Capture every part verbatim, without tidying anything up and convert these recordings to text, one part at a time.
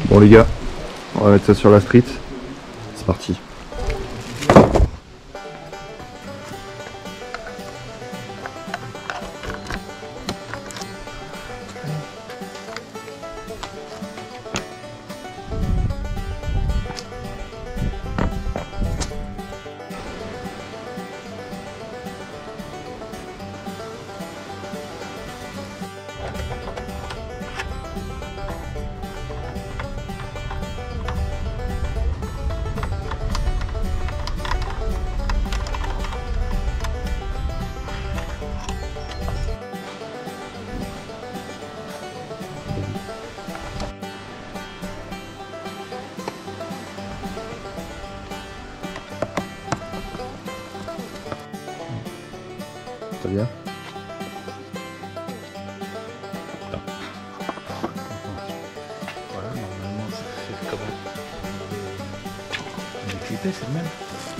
Bon les gars, on va mettre ça sur la street. C'est parti. Très bien. Voilà, normalement c'est fait comment on est clippé, c'est le même.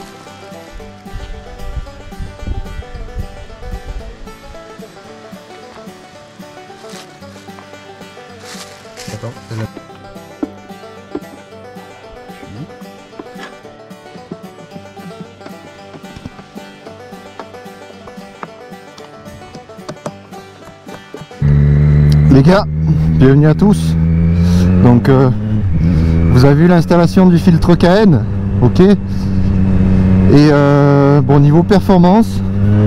Attends, les gars, bienvenue à tous. Donc euh, vous avez vu l'installation du filtre K N, ok. Et euh, bon, niveau performance,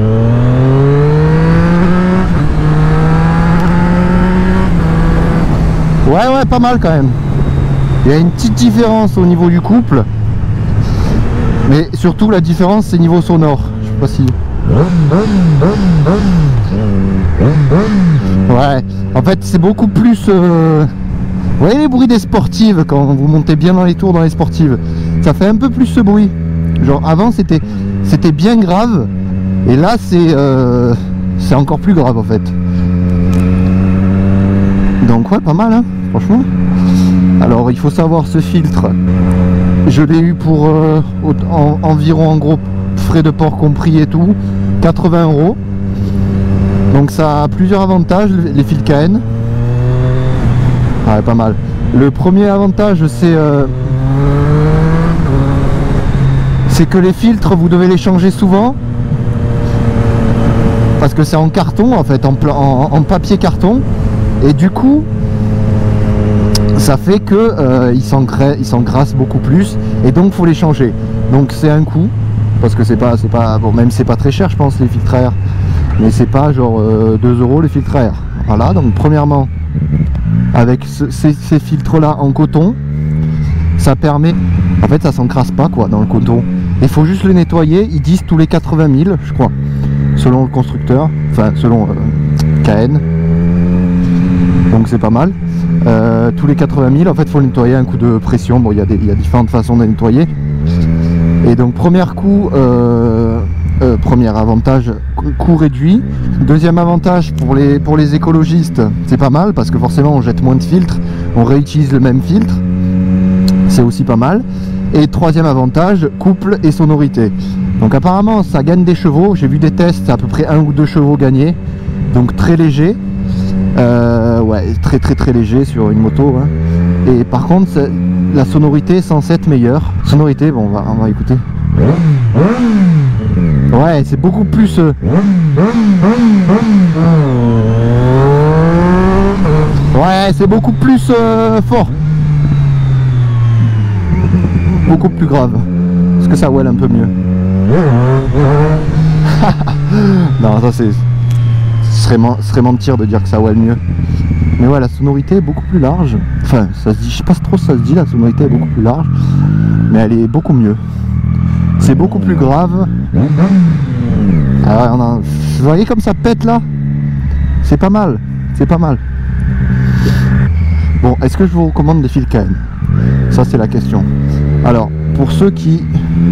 ouais ouais pas mal quand même. Il y a une petite différence au niveau du couple, mais surtout la différence c'est niveau sonore. Je sais pas si... Ouais, en fait c'est beaucoup plus... Euh... Vous voyez les bruits des sportives quand vous montez bien dans les tours dans les sportives, ça fait un peu plus ce bruit. Genre avant c'était c'était bien grave, et là c'est euh... c'est encore plus grave en fait. Donc ouais, pas mal hein, franchement. Alors il faut savoir, ce filtre, je l'ai eu pour euh, en, environ en gros frais de port compris et tout, quatre-vingts euros. Donc ça a plusieurs avantages, les fils K N. Ouais, pas mal. Le premier avantage c'est euh, c'est que les filtres vous devez les changer souvent, parce que c'est en carton en fait, en, en, en papier carton, et du coup ça fait que euh, ils s'engraissent beaucoup plus, et donc faut les changer. Donc c'est un coût, parce que c'est pas c'est pas bon, même c'est pas très cher je pense les filtres à air, mais c'est pas genre euh, deux euros les filtres à air. Voilà, donc premièrement avec ce, ces, ces filtres là en coton, ça permet, en fait ça s'encrasse pas quoi dans le coton. Il faut juste le nettoyer, ils disent tous les quatre-vingt mille je crois, selon le constructeur, enfin selon euh, K N. Donc c'est pas mal. Euh, tous les quatre-vingt mille, en fait, il faut le nettoyer à un coup de pression. Bon, il y a des, il y a différentes façons de nettoyer. Et donc, premier coup, euh, euh, premier avantage, coût réduit. Deuxième avantage pour les, pour les écologistes, c'est pas mal parce que forcément, on jette moins de filtres, on réutilise le même filtre. C'est aussi pas mal. Et troisième avantage, couple et sonorité. Donc, apparemment, ça gagne des chevaux. J'ai vu des tests, à peu près un ou deux chevaux gagnés. Donc, très léger. Euh, ouais, très très très léger sur une moto hein. Et par contre la sonorité est censée être meilleure. Sonorité, bon on va, on va écouter. Ouais, c'est beaucoup plus euh... ouais, c'est beaucoup plus euh, fort, beaucoup plus grave, parce que ça welle un peu mieux. Non, ça c'est Ce serait, serait mentir de dire que ça welle mieux. Mais ouais, la sonorité est beaucoup plus large. Enfin, ça se dit, je sais pas trop si ça se dit, la sonorité est beaucoup plus large. Mais elle est beaucoup mieux. C'est beaucoup plus grave. Alors, on a, vous voyez comme ça pète là? C'est pas mal. C'est pas mal. Bon, est-ce que je vous recommande des fils K N? Ça, c'est la question. Alors, pour ceux qui...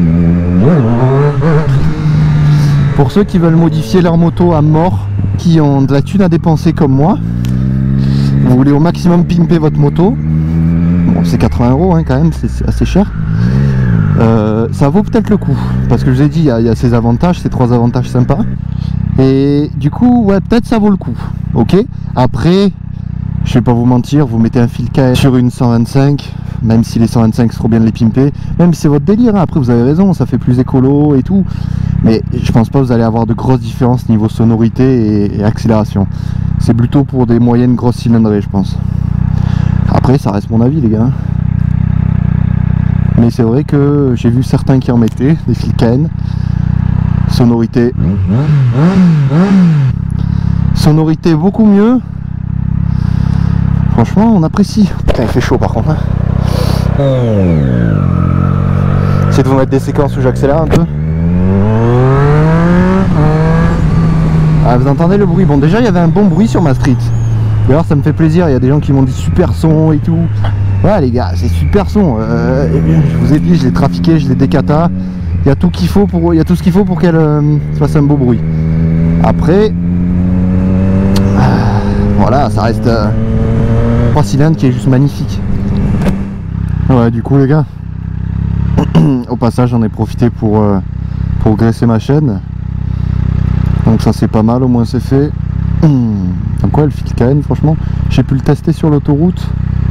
Pour ceux qui veulent modifier leur moto à mort, qui ont de la thune à dépenser comme moi, vous voulez au maximum pimper votre moto, bon c'est quatre-vingts euros hein, quand même, c'est assez cher, euh, ça vaut peut-être le coup, parce que je vous ai dit, il y, y a ces avantages, ces trois avantages sympas, et du coup ouais, peut-être ça vaut le coup, ok. Après je vais pas vous mentir, vous mettez un fil K N sur une cent vingt-cinq, même si les cent vingt-cinq c'est trop bien de les pimper, même si c'est votre délire, hein. Après vous avez raison, ça fait plus écolo et tout, mais je pense pas que vous allez avoir de grosses différences niveau sonorité et, et accélération. C'est plutôt pour des moyennes grosses cylindrées, je pense. Après ça reste mon avis les gars, mais c'est vrai que j'ai vu certains qui en mettaient des fils K N. Sonorité sonorité beaucoup mieux, franchement on apprécie. Putain il fait chaud par contre, hein. Essayez de vous mettre des séquences où j'accélère un peu. Ah, vous entendez le bruit? Bon déjà il y avait un bon bruit sur ma street, d'ailleurs ça me fait plaisir, il y a des gens qui m'ont dit super son et tout. Ouais les gars c'est super son, euh, je vous ai dit je l'ai trafiqué, je l'ai décata. Il y a tout qu'il faut pour, il y a tout ce qu'il faut pour qu'elle euh, fasse un beau bruit. Après, euh, voilà, ça reste euh, trois cylindres qui est juste magnifique. Ouais, du coup les gars, au passage j'en ai profité pour euh, pour graisser ma chaîne. Donc ça c'est pas mal, au moins c'est fait. Donc ouais, le fil K N, franchement, j'ai pu le tester sur l'autoroute.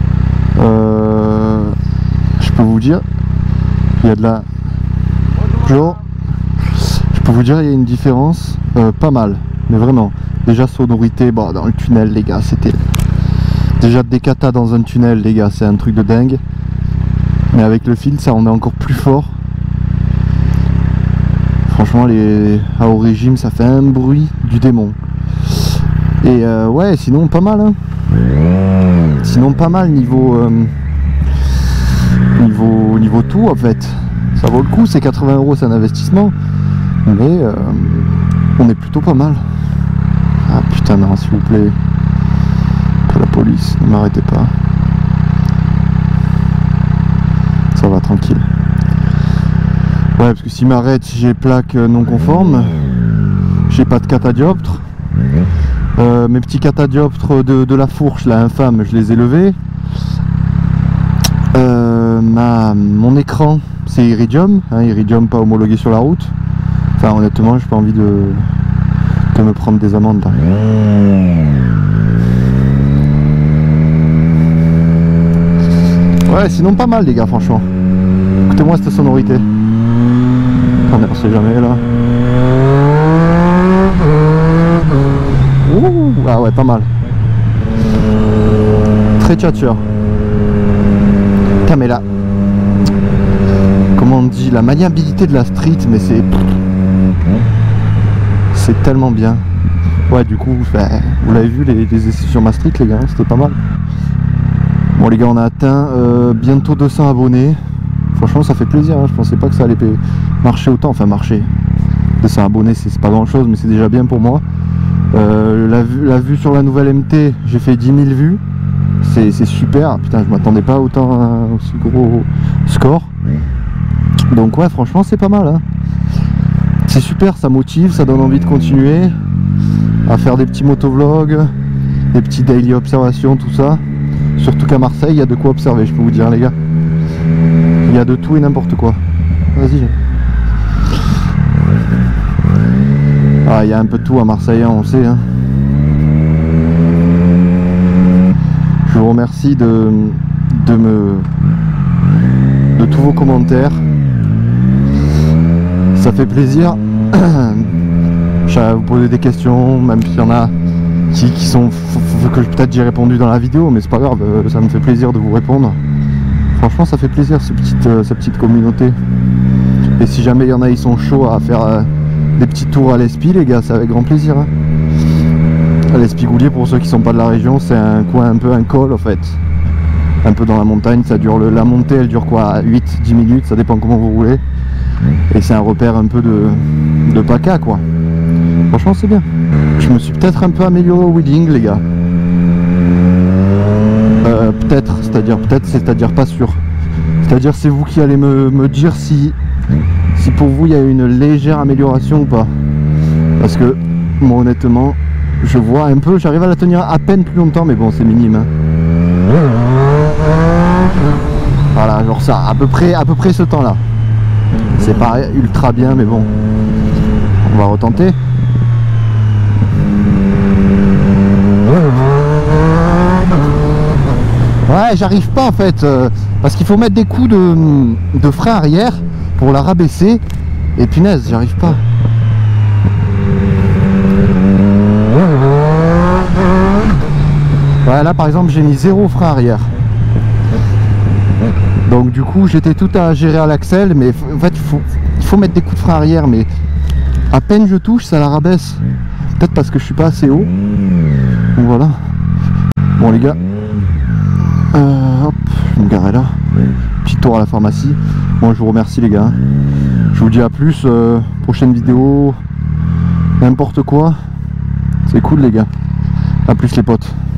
Euh, je peux vous dire, il y a de la Bonjour. Je peux vous dire il y a une différence euh, pas mal, mais vraiment. Déjà sonorité, bon, dans le tunnel les gars, c'était déjà décata dans un tunnel les gars, c'est un truc de dingue. Mais avec le fil ça on est encore plus fort. Franchement les à haut régime ça fait un bruit du démon. Et euh, ouais sinon pas mal hein. Sinon pas mal niveau euh, niveau niveau tout en fait. Ça vaut le coup, c'est quatre-vingts euros, c'est un investissement, mais euh, on est plutôt pas mal. Ah putain non, s'il vous plaît, pour la police, ne m'arrêtez pas. Ça va tranquille. Ouais, parce que s'il m'arrête, si j'ai plaque non conforme, j'ai pas de catadioptre. Euh, mes petits catadioptres de, de la fourche, là, infâme, je les ai levés. Euh, ma, mon écran, c'est Iridium, hein, Iridium pas homologué sur la route. Enfin honnêtement j'ai pas envie de, de me prendre des amendes là. Ouais sinon pas mal les gars franchement. Écoutez-moi cette sonorité. Attendez, on sait jamais là. Ouh, ah ouais pas mal. Très tchatcheur. Putain mais là, comment on dit, la maniabilité de la street, mais c'est c'est tellement bien. Ouais du coup bah, vous l'avez vu les, les essais sur ma street les gars, c'était pas mal. Bon les gars on a atteint euh, bientôt deux cents abonnés. Franchement ça fait plaisir hein. Je pensais pas que ça allait marcher autant, enfin marcher. deux cents abonnés c'est pas grand chose mais c'est déjà bien pour moi. euh, la, vue, la vue sur la nouvelle M T, j'ai fait dix mille vues. C'est super, putain je m'attendais pas autant à un aussi gros score. Donc ouais franchement c'est pas mal hein. C'est super, ça motive, ça donne envie de continuer à faire des petits motovlogs, des petits daily observations, tout ça. Surtout qu'à Marseille il y a de quoi observer, je peux vous dire les gars. Il y a de tout et n'importe quoi. Vas-y. Ah il y a un peu de tout à Marseille hein, on sait hein. Je vous remercie de, de me de tous vos commentaires. Ça fait plaisir. Je vais vous poser des questions, même s'il y en a qui, qui sont que peut-être j'ai répondu dans la vidéo, mais c'est pas grave, ça me fait plaisir de vous répondre. Franchement ça fait plaisir cette petite, euh, cette petite communauté. Et si jamais il y en a ils sont chauds à faire euh, des petits tours à l'Espi les gars, c'est avec grand plaisir hein. L'Espigoulier, pour ceux qui sont pas de la région, c'est un coin un peu un col en fait, un peu dans la montagne. Ça dure le, la montée elle dure quoi, huit dix minutes, ça dépend comment vous roulez, et c'est un repère un peu de, de P A C A quoi. Franchement c'est bien. Je me suis peut-être un peu amélioré au wheeling les gars. Euh, peut-être, c'est-à-dire peut-être, c'est-à-dire pas sûr. C'est-à-dire c'est vous qui allez me, me dire si, si pour vous il y a une légère amélioration ou pas. Parce que moi honnêtement je vois un peu, j'arrive à la tenir à peine plus longtemps, mais bon c'est minime hein. Voilà, genre ça, à peu près, à peu près ce temps là. C'est pas ultra bien mais bon, on va retenter. Ouais, j'arrive pas en fait, euh, parce qu'il faut mettre des coups de, de frein arrière pour la rabaisser. Et punaise, j'arrive pas. Ouais, là par exemple j'ai mis zéro frein arrière. Donc du coup j'étais tout à gérer à l'axel, mais en fait il faut, il faut mettre des coups de frein arrière, mais à peine je touche ça la rabaisse. Peut-être parce que je suis pas assez haut. Donc voilà. Bon les gars, euh, hop, je vais me garer là. Petit tour à la pharmacie. Bon, je vous remercie les gars. Je vous dis à plus, euh, prochaine vidéo, n'importe quoi. C'est cool les gars. À plus les potes.